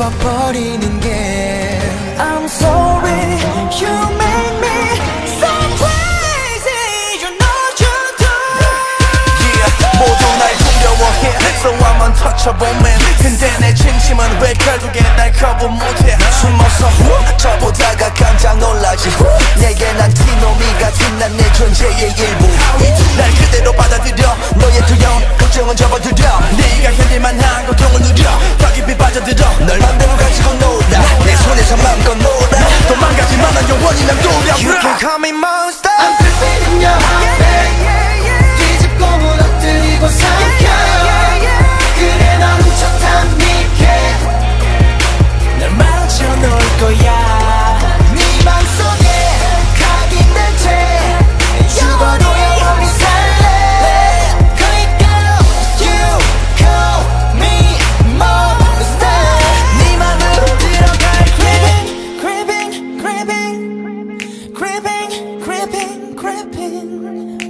버리는 게 I'm sorry you make me so crazy you know you do Yeah 모두 날 두려워해 So I'm untouchable man 근데 내 진심은 왜 결국엔 날 거부 못해 숨어서 저보다가 깜짝 놀라지 내게 난 티노미 같은 난 내 존재의 일부 날 그대로 받아들여 너의 두려운 걱정은 접어들여 네가 견딜만한 고통을 누려 더 깊이 빠져들어 널 맘대로 가지고 놀아 내 손에서 마음껏 놀아 도망가지만 난 영원히 난 두려워 You can call me monster I'm creeping in your heart 뒤집고 무너뜨리고 삼켜 그래 넌 훔쳤단 미게 날 마주쳐 놓을 거야 네 맘속에 각인된 채 죽어도 영원히 살래 그러니까 you call me monster 네 맘으로 들어갈게 Creeping, creeping, creeping, creeping, creeping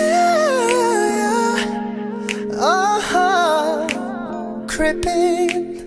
Yeah, creeping